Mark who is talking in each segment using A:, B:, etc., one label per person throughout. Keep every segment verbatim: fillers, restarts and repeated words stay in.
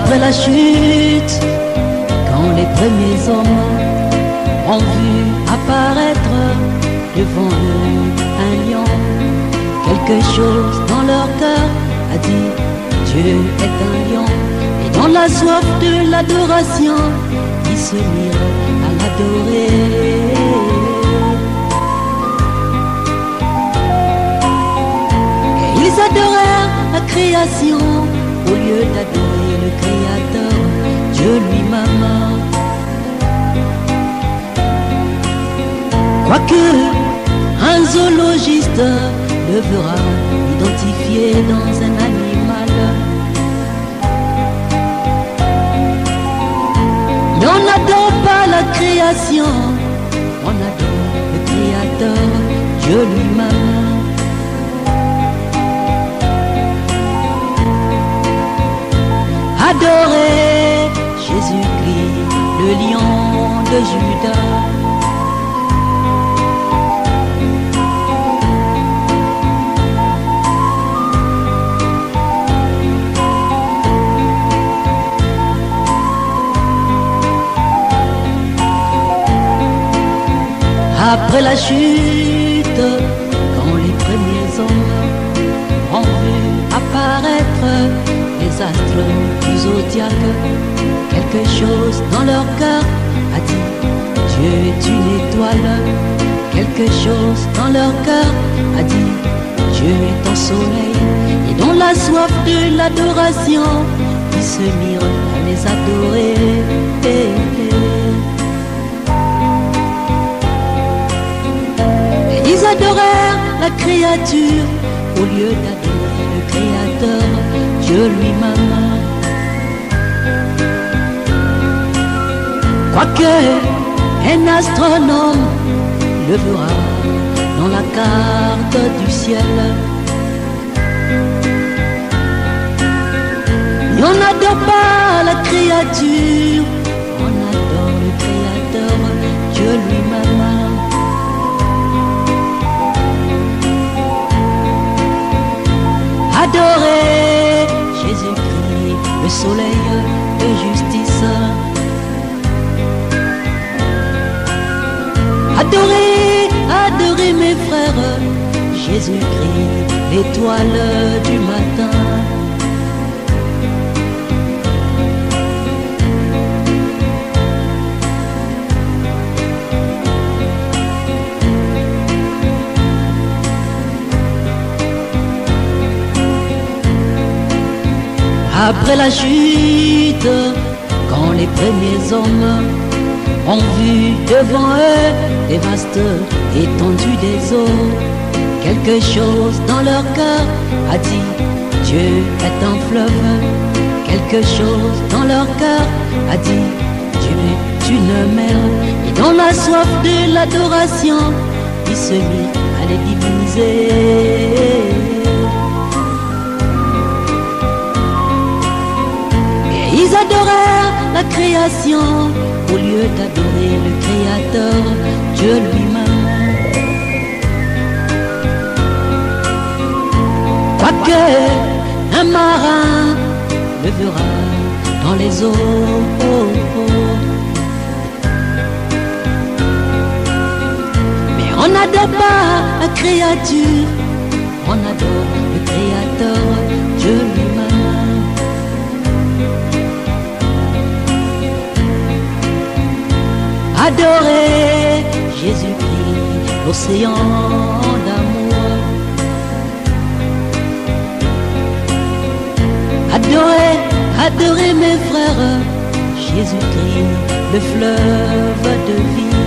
A: Après la chute, quand les premiers hommes ont vu apparaître devant eux un lion, quelque chose dans leur cœur a dit Dieu est un lion. Et dans la soif de l'adoration, ils se mirent à l'adorer. Et ils adorèrent la création au lieu d'adorer le Créateur, Dieu lui-même. Quoique un zoologiste le verra identifié dans un animal, mais on n'adore pas la création, on adore le Créateur, Dieu lui-même. Adorez Jésus-Christ, le lion de Juda. Après la chute, quand les premiers hommes ont vu apparaître les astres du zodiaque, quelque chose dans leur cœur a dit Dieu est une étoile. Quelque chose dans leur cœur a dit Dieu est un soleil. Et dans la soif de l'adoration, ils se mirent à les adorer. Ils adorèrent la créature au lieu d'adorer le Créateur, Dieu lui-même. Quoique un astronome le verra dans la carte du ciel, et on n'adore pas la créature, on adore le Créateur, Dieu lui-même. Adorez Jésus-Christ, le soleil de justice. Adorez, adorez mes frères, Jésus-Christ, l'étoile du matin. Après la chute, quand les premiers hommes ont vu devant eux des vastes étendues des eaux, quelque chose dans leur cœur a dit Dieu est un fleuve. Quelque chose dans leur cœur a dit Dieu est une mer. Et dans la soif de l'adoration, ils se mirent à les diviniser. Ils adorèrent la création au lieu d'adorer le Créateur, Dieu lui-même. Quoique un marin le verra dans les eaux, mais on n'adore pas la créature, on adore le Créateur, Dieu lui-même. Adorez Jésus-Christ, l'océan d'amour. Adorez, adorez mes frères, Jésus-Christ, le fleuve de vie.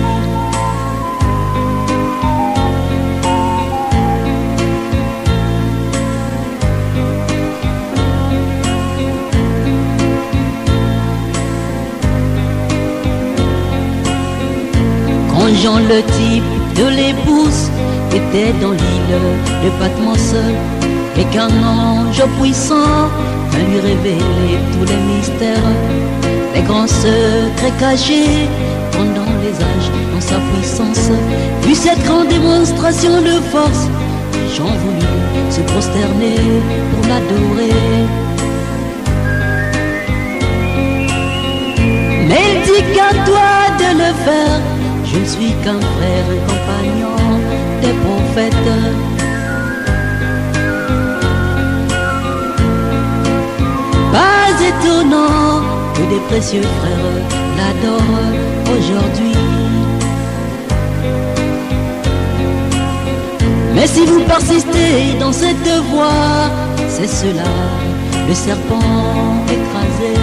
A: Jean, le type de l'épouse, était dans l'île de Patmos, et qu'un ange puissant vint lui révéler tous les mystères, les grands secrets cachés pendant les âges dans sa puissance. Vu cette grande démonstration de force, Jean voulut se prosterner pour l'adorer. dit qu'à toi de le faire. Je ne suis qu'un frère et compagnon des prophètes. Pas étonnant que des précieux frères l'adorent aujourd'hui. Mais si vous persistez dans cette voie, c'est cela, le serpent écrasé.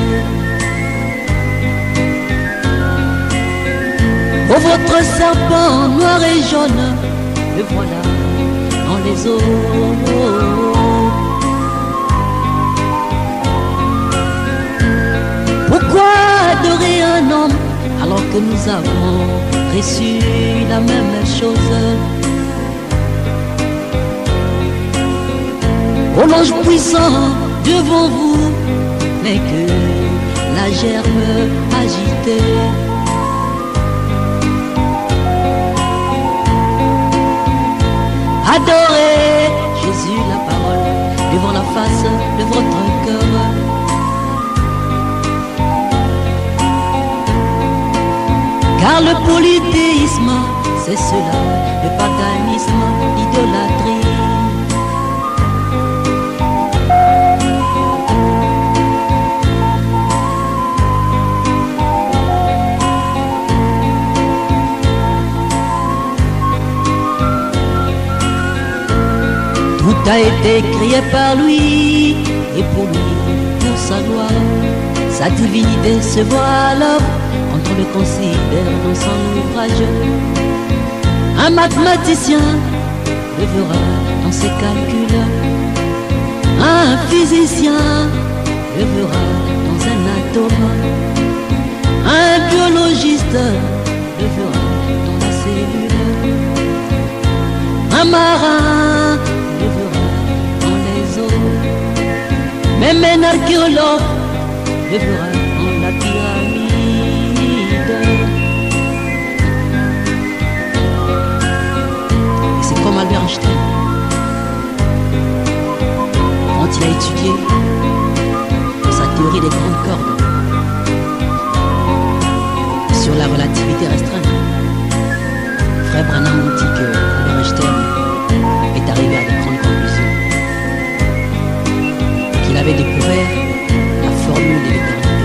A: Oh, votre serpent noir et jaune, le voilà dans les eaux. Pourquoi adorer un homme alors que nous avons reçu la même chose? Oh, l'ange puissant devant vous n'est que la gerbe agitée. Adorez Jésus la parole devant la face de votre cœur. Car le polythéisme, c'est cela, le paganisme, l'idolâtrie. Tout a été créé par lui, et pour lui, pour sa gloire. Sa divinité se voit alors quand on le considère dans son ouvrage. Un mathématicien le verra dans ses calculs. Un physicien le verra dans un atome. Un biologiste le verra dans la cellule. Un marin le verra dans les eaux. Même un archéologue le verra dans la pyramide. Et c'est comme Albert Einstein, quand il a étudié sa théorie des grandes cordes sur la relativité restreinte. Frère Branham nous dit que Albert Einstein est arrivé à de grandes conclusions, qu'il avait découvert la formule de l'éternité.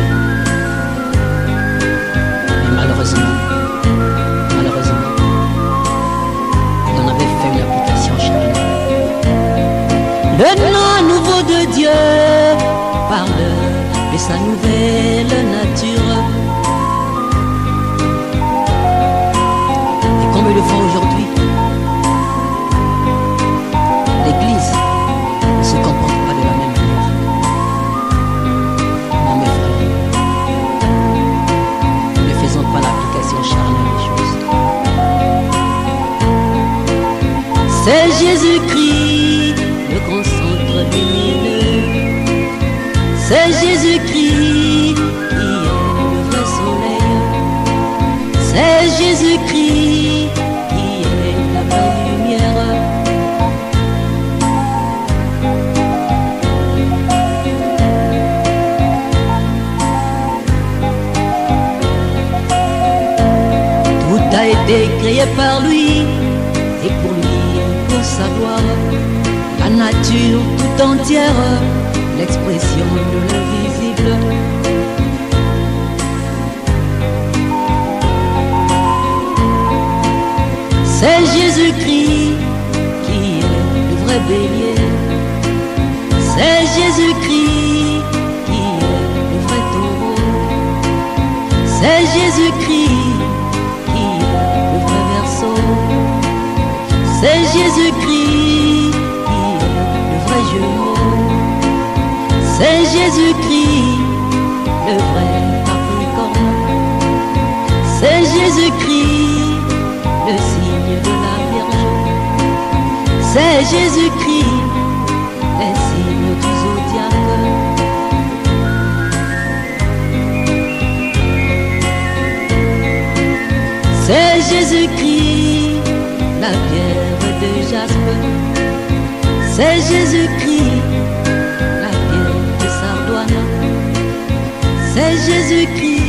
A: Mais malheureusement, malheureusement, il en avait fait une application charnelle. Le nom nouveau de Dieu parle de sa nouvelle nature. Et comme ils le font aujourd'hui, l'Église ne se comporte pas de la même manière. Non mes frères, ne faisons pas l'application charnelle des choses. C'est Jésus-Christ, le grand centre lumineux. C'est Jésus-Christ qui est le vrai soleil. C'est Jésus-Christ qui est la vraie lumière. Tout a été créé par lui et pour lui, pour sa gloire. La nature tout entière, l'expression de l'invisible. C'est Jésus-Christ qui est le vrai bélier. C'est Jésus-Christ qui est le vrai taureau. C'est Jésus-Christ qui est le vrai verseau. C'est Jésus-Christ qui est le vrai jumeau. C'est Jésus-Christ le vrai Capricorne. C'est Jésus-Christ le signe de la Vierge. C'est Jésus-Christ les signes du zodiaque. C'est Jésus-Christ la pierre de jaspe. C'est Jésus-Christ la pierre de sardoine. C'est Jésus-Christ